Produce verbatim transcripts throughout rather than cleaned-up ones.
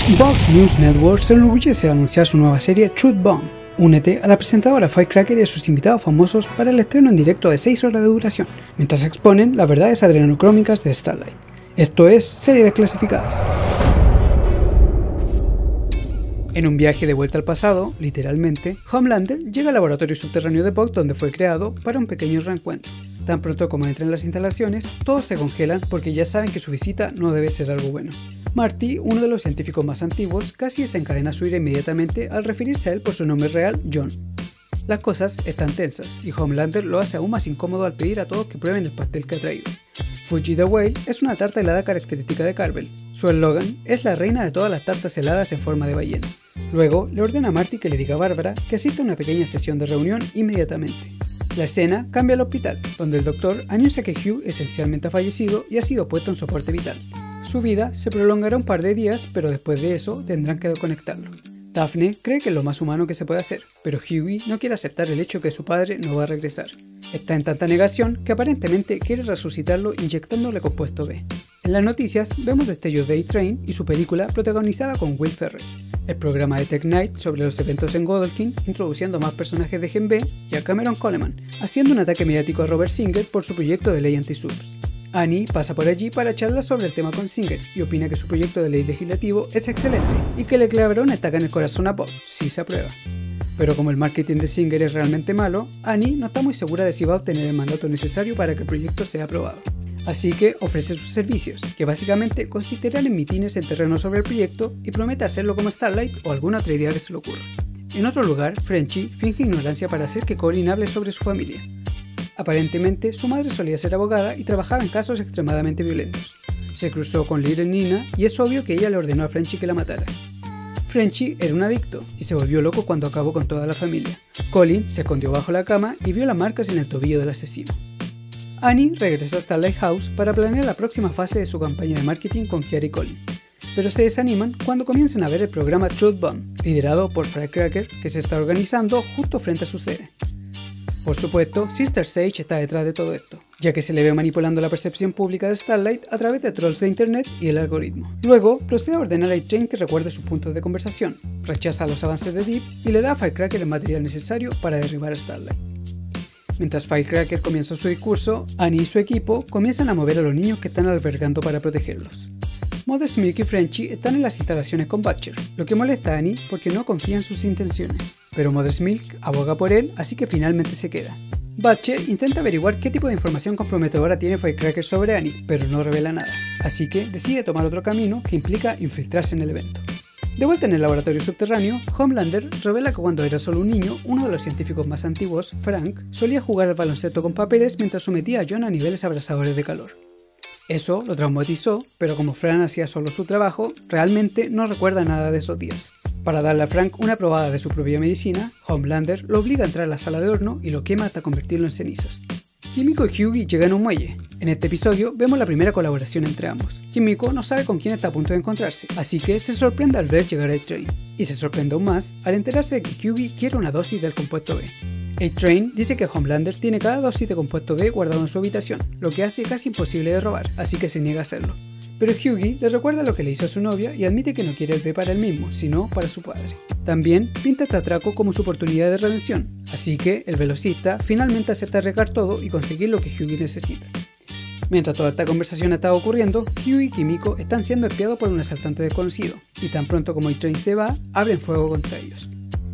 Bob News Network se enorgullece de anunciar su nueva serie Truth Bomb. Únete a la presentadora Firecracker y a sus invitados famosos para el estreno en directo de seis horas de duración, mientras exponen las verdades adrenocrómicas de Starlight. Esto es Serie Desclasificadas. En un viaje de vuelta al pasado, literalmente, Homelander llega al laboratorio subterráneo de Buck donde fue creado para un pequeño reencuentro. Tan pronto como entran en las instalaciones, todos se congelan porque ya saben que su visita no debe ser algo bueno. Marty, uno de los científicos más antiguos, casi desencadena su ira inmediatamente al referirse a él por su nombre real, John. Las cosas están tensas y Homelander lo hace aún más incómodo al pedir a todos que prueben el pastel que ha traído. Fuji the Whale es una tarta helada característica de Carvel. Su eslogan es la reina de todas las tartas heladas en forma de ballena. Luego le ordena a Marty que le diga a Bárbara que asista a una pequeña sesión de reunión inmediatamente. La escena cambia al hospital, donde el doctor anuncia que Hugh esencialmente ha fallecido y ha sido puesto en soporte vital. Su vida se prolongará un par de días, pero después de eso tendrán que desconectarlo. Daphne cree que es lo más humano que se puede hacer, pero Hughie no quiere aceptar el hecho de que su padre no va a regresar. Está en tanta negación que aparentemente quiere resucitarlo inyectándole compuesto B. En las noticias vemos destellos de A-Train y su película protagonizada con Will Ferrell, el programa de Tech Night sobre los eventos en Godolphin introduciendo más personajes de Gen B y a Cameron Coleman, haciendo un ataque mediático a Robert Singer por su proyecto de ley anti-subs. Annie pasa por allí para charlar sobre el tema con Singer y opina que su proyecto de ley legislativo es excelente y que le clavará una estaca en el corazón a Bob si se aprueba. Pero como el marketing de Singer es realmente malo, Annie no está muy segura de si va a obtener el mandato necesario para que el proyecto sea aprobado. Así que ofrece sus servicios, que básicamente consistirán en mitines en terreno sobre el proyecto y promete hacerlo como Starlight o alguna otra idea que se le ocurra. En otro lugar, Frenchie finge ignorancia para hacer que Colin hable sobre su familia. Aparentemente, su madre solía ser abogada y trabajaba en casos extremadamente violentos. Se cruzó con Little Nina y es obvio que ella le ordenó a Frenchie que la matara. Frenchie era un adicto y se volvió loco cuando acabó con toda la familia. Colin se escondió bajo la cama y vio las marcas en el tobillo del asesino. Annie regresa a Starlight House para planear la próxima fase de su campaña de marketing con Kiara y Colin, pero se desaniman cuando comienzan a ver el programa Truth Bomb, liderado por Firecracker, que se está organizando justo frente a su sede. Por supuesto, Sister Sage está detrás de todo esto, ya que se le ve manipulando la percepción pública de Starlight a través de trolls de internet y el algoritmo. Luego, procede a ordenar a A-Train que recuerde sus puntos de conversación, rechaza los avances de Deep y le da a Firecracker el material necesario para derribar a Starlight. Mientras Firecracker comienza su discurso, Annie y su equipo comienzan a mover a los niños que están albergando para protegerlos. Mother's Milk y Frenchie están en las instalaciones con Butcher, lo que molesta a Annie porque no confía en sus intenciones. Pero Mother's Milk aboga por él, así que finalmente se queda. Butcher intenta averiguar qué tipo de información comprometedora tiene Firecracker sobre Annie, pero no revela nada, así que decide tomar otro camino que implica infiltrarse en el evento. De vuelta en el laboratorio subterráneo, Homelander revela que cuando era solo un niño, uno de los científicos más antiguos, Frank, solía jugar al baloncesto con papeles mientras sometía a John a niveles abrasadores de calor. Eso lo traumatizó, pero como Frank hacía solo su trabajo, realmente no recuerda nada de esos días. Para darle a Frank una probada de su propia medicina, Homelander lo obliga a entrar a la sala de horno y lo quema hasta convertirlo en cenizas. Kimiko y Hughie llegan a un muelle. En este episodio vemos la primera colaboración entre ambos. Kimiko no sabe con quién está a punto de encontrarse, así que se sorprende al ver llegar a A-Train. Y se sorprende aún más al enterarse de que Hughie quiere una dosis del compuesto B. A-Train dice que Homelander tiene cada dosis de compuesto B guardado en su habitación, lo que hace casi imposible de robar, así que se niega a hacerlo. Pero Hughie le recuerda lo que le hizo a su novia y admite que no quiere el B para él mismo, sino para su padre. También pinta este atraco como su oportunidad de redención, así que el velocista finalmente acepta arriesgar todo y conseguir lo que Hughie necesita. Mientras toda esta conversación está ocurriendo, Hughie y Kimiko están siendo espiados por un asaltante desconocido, y tan pronto como A-Train se va, abren fuego contra ellos.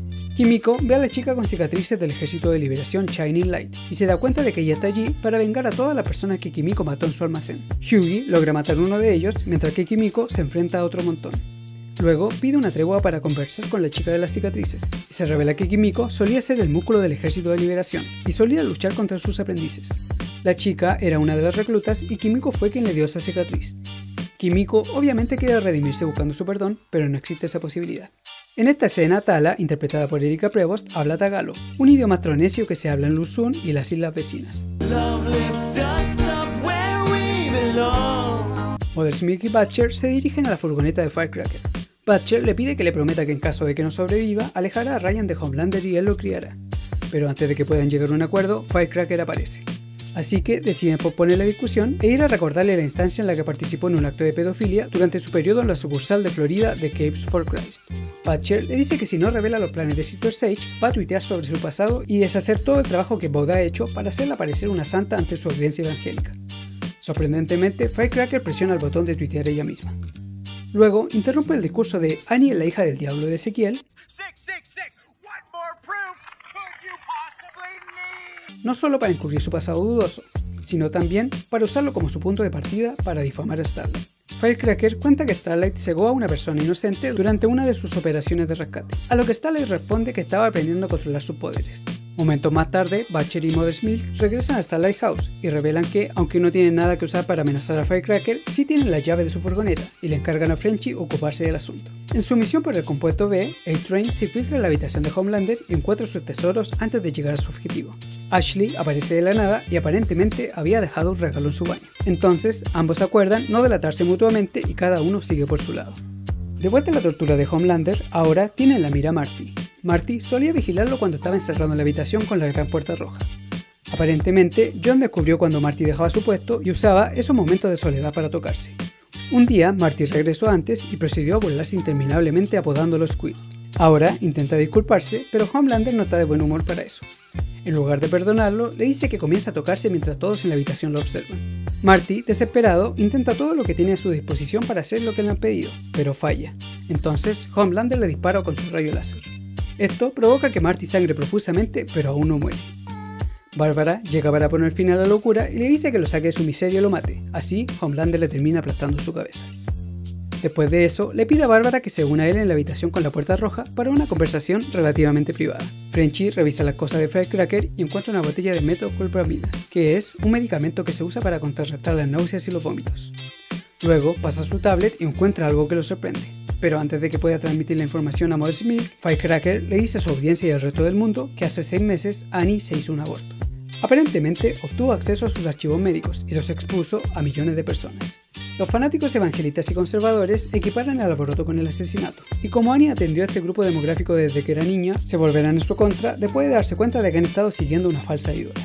Kimiko ve a la chica con cicatrices del Ejército de Liberación Shining Light y se da cuenta de que ella está allí para vengar a todas las personas que Kimiko mató en su almacén. Hughie logra matar a uno de ellos mientras que Kimiko se enfrenta a otro montón. Luego pide una tregua para conversar con la chica de las cicatrices y se revela que Kimiko solía ser el músculo del Ejército de Liberación y solía luchar contra sus aprendices. La chica era una de las reclutas y Kimiko fue quien le dio esa cicatriz. Kimiko obviamente quiere redimirse buscando su perdón, pero no existe esa posibilidad. En esta escena, Tala, interpretada por Erika Prevost, habla tagalo, un idioma astronesio que se habla en Luzon y las islas vecinas. Mother's Milk y Butcher se dirigen a la furgoneta de Firecracker. Butcher le pide que le prometa que en caso de que no sobreviva, alejará a Ryan de Homelander y él lo criará. Pero antes de que puedan llegar a un acuerdo, Firecracker aparece. así que deciden posponer la discusión e ir a recordarle la instancia en la que participó en un acto de pedofilia durante su periodo en la sucursal de Florida de Capes for Christ. Butcher le dice que si no revela los planes de Sister Sage, va a tuitear sobre su pasado y deshacer todo el trabajo que Vought ha hecho para hacerla parecer una santa ante su audiencia evangélica. Sorprendentemente, Firecracker presiona el botón de tuitear ella misma. Luego, interrumpe el discurso de Annie, la hija del diablo de Ezequiel, no solo para encubrir su pasado dudoso, sino también para usarlo como su punto de partida para difamar a Starlight. Firecracker cuenta que Starlight cegó a una persona inocente durante una de sus operaciones de rescate, a lo que Starlight responde que estaba aprendiendo a controlar sus poderes. Momentos más tarde, Butcher y Mother's Milk regresan a Starlight House y revelan que, aunque no tienen nada que usar para amenazar a Firecracker, sí tienen la llave de su furgoneta y le encargan a Frenchie ocuparse del asunto. En su misión por el compuesto B, A-Train se infiltra en la habitación de Homelander y encuentra sus tesoros antes de llegar a su objetivo. Ashley aparece de la nada y aparentemente había dejado un regalo en su baño. Entonces, ambos acuerdan no delatarse mutuamente y cada uno sigue por su lado. De vuelta a la tortura de Homelander, ahora tiene en la mira a Marty. Marty solía vigilarlo cuando estaba encerrado en la habitación con la gran puerta roja. Aparentemente, John descubrió cuando Marty dejaba su puesto y usaba esos momentos de soledad para tocarse. Un día, Marty regresó antes y procedió a burlarse interminablemente apodándolo Squid. Ahora intenta disculparse, pero Homelander no está de buen humor para eso. En lugar de perdonarlo, le dice que comienza a tocarse mientras todos en la habitación lo observan. Marty, desesperado, intenta todo lo que tiene a su disposición para hacer lo que le han pedido, pero falla. Entonces, Homelander le dispara con su rayo láser. Esto provoca que Marty sangre profusamente, pero aún no muere. Bárbara llega para poner fin a la locura y le dice que lo saque de su miseria y lo mate. Así, Homelander le termina aplastando su cabeza. Después de eso, le pide a Bárbara que se una a él en la habitación con la puerta roja para una conversación relativamente privada. Frenchie revisa las cosas de Firecracker y encuentra una botella de metoclopramida, que es un medicamento que se usa para contrarrestar las náuseas y los vómitos. Luego pasa a su tablet y encuentra algo que lo sorprende. Pero antes de que pueda transmitir la información a Mother's Milk, Firecracker le dice a su audiencia y al resto del mundo que hace seis meses Annie se hizo un aborto. Aparentemente obtuvo acceso a sus archivos médicos y los expuso a millones de personas. Los fanáticos evangelistas y conservadores equiparan al alboroto con el asesinato, y como Annie atendió a este grupo demográfico desde que era niña, se volverán en su contra después de darse cuenta de que han estado siguiendo una falsa ídola.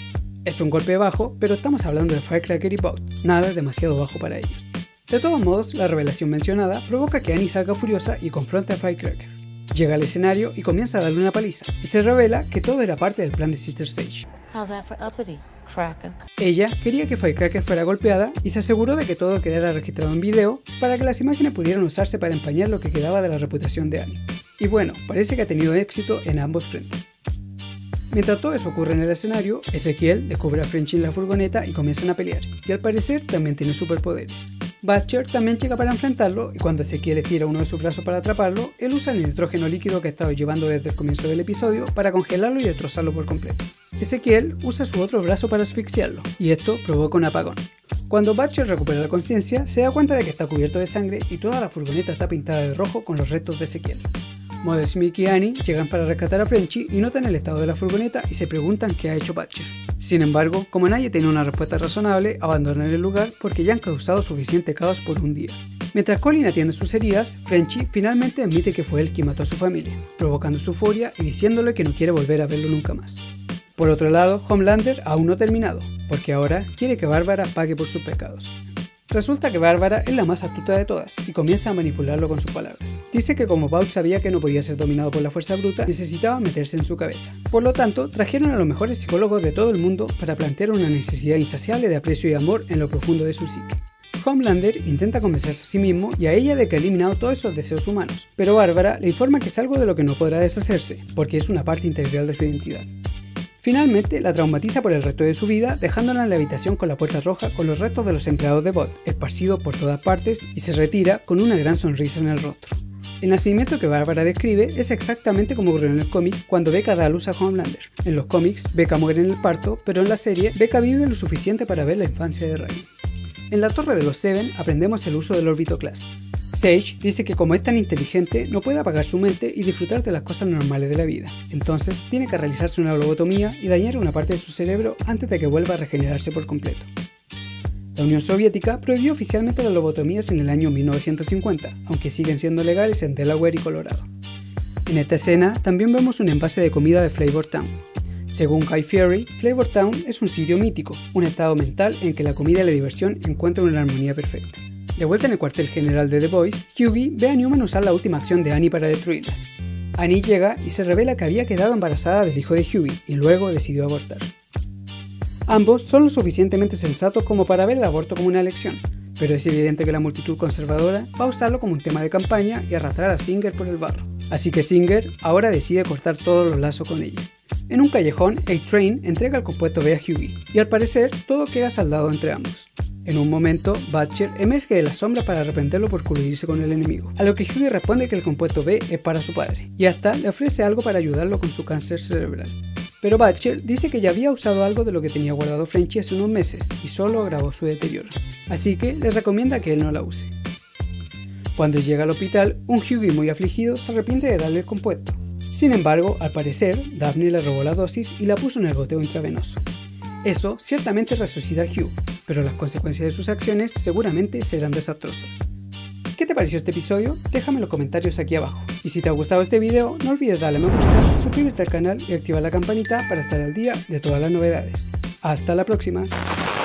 Es un golpe bajo, pero estamos hablando de Firecracker y Vought, nada demasiado bajo para ellos. De todos modos, la revelación mencionada provoca que Annie salga furiosa y confronte a Firecracker. Llega al escenario y comienza a darle una paliza, y se revela que todo era parte del plan de Sister Sage. How's that for uppity, cracker? Ella quería que Firecracker fuera golpeada y se aseguró de que todo quedara registrado en video para que las imágenes pudieran usarse para empañar lo que quedaba de la reputación de Annie. Y bueno, parece que ha tenido éxito en ambos frentes. Mientras todo eso ocurre en el escenario, Ezequiel descubre a Frenchie en la furgoneta y comienzan a pelear, y al parecer también tiene superpoderes. Butcher también llega para enfrentarlo y cuando Ezequiel estira uno de sus brazos para atraparlo, él usa el nitrógeno líquido que ha estado llevando desde el comienzo del episodio para congelarlo y destrozarlo por completo. Ezequiel usa su otro brazo para asfixiarlo, y esto provoca un apagón. Cuando Butcher recupera la conciencia, se da cuenta de que está cubierto de sangre y toda la furgoneta está pintada de rojo con los restos de Ezequiel. Mother's Milk y Annie llegan para rescatar a Frenchie y notan el estado de la furgoneta y se preguntan qué ha hecho Butcher. Sin embargo, como nadie tiene una respuesta razonable, abandonan el lugar porque ya han causado suficiente caos por un día. Mientras Colin atiende sus heridas, Frenchie finalmente admite que fue él quien mató a su familia, provocando su furia y diciéndole que no quiere volver a verlo nunca más. Por otro lado, Homelander aún no ha terminado, porque ahora quiere que Bárbara pague por sus pecados. Resulta que Bárbara es la más astuta de todas y comienza a manipularlo con sus palabras. Dice que como Vought sabía que no podía ser dominado por la fuerza bruta, necesitaba meterse en su cabeza. Por lo tanto, trajeron a los mejores psicólogos de todo el mundo para plantear una necesidad insaciable de aprecio y amor en lo profundo de su psique. Homelander intenta convencerse a sí mismo y a ella de que ha eliminado todos esos deseos humanos, pero Bárbara le informa que es algo de lo que no podrá deshacerse, porque es una parte integral de su identidad. Finalmente, la traumatiza por el resto de su vida, dejándola en la habitación con la puerta roja con los restos de los empleados de Vought, esparcidos por todas partes, y se retira con una gran sonrisa en el rostro. El nacimiento que Bárbara describe es exactamente como ocurrió en el cómic cuando Becca da a luz a Homelander. En los cómics, Becca muere en el parto, pero en la serie, Becca vive lo suficiente para ver la infancia de Ryan. En la Torre de los Seven aprendemos el uso del Orbitoclast. Sage dice que como es tan inteligente, no puede apagar su mente y disfrutar de las cosas normales de la vida. Entonces, tiene que realizarse una lobotomía y dañar una parte de su cerebro antes de que vuelva a regenerarse por completo. La Unión Soviética prohibió oficialmente las lobotomías en el año mil novecientos cincuenta, aunque siguen siendo legales en Delaware y Colorado. En esta escena también vemos un envase de comida de Flavor Town. Según Guy Fieri, Flavor Town es un sitio mítico, un estado mental en que la comida y la diversión encuentran una armonía perfecta. De vuelta en el cuartel general de The Boys, Hughie ve a Newman usar la última acción de Annie para destruirla. Annie llega y se revela que había quedado embarazada del hijo de Hughie y luego decidió abortar. Ambos son lo suficientemente sensatos como para ver el aborto como una elección, pero es evidente que la multitud conservadora va a usarlo como un tema de campaña y arrastrar a Singer por el barro. Así que Singer ahora decide cortar todos los lazos con ella. En un callejón, A-Train entrega el compuesto B a Hughie, y al parecer todo queda saldado entre ambos. En un momento, Butcher emerge de la sombra para arrepentirlo por coludirse con el enemigo, a lo que Hughie responde que el compuesto B es para su padre, y hasta le ofrece algo para ayudarlo con su cáncer cerebral. Pero Butcher dice que ya había usado algo de lo que tenía guardado Frenchy hace unos meses, y solo agravó su deterioro, así que le recomienda que él no la use. Cuando llega al hospital, un Hughie muy afligido se arrepiente de darle el compuesto. Sin embargo, al parecer, Daphne le robó la dosis y la puso en el goteo intravenoso. Eso ciertamente resucita a Hugh, pero las consecuencias de sus acciones seguramente serán desastrosas. ¿Qué te pareció este episodio? Déjame en los comentarios aquí abajo. Y si te ha gustado este video, no olvides darle me gusta, suscribirte al canal y activar la campanita para estar al día de todas las novedades. ¡Hasta la próxima!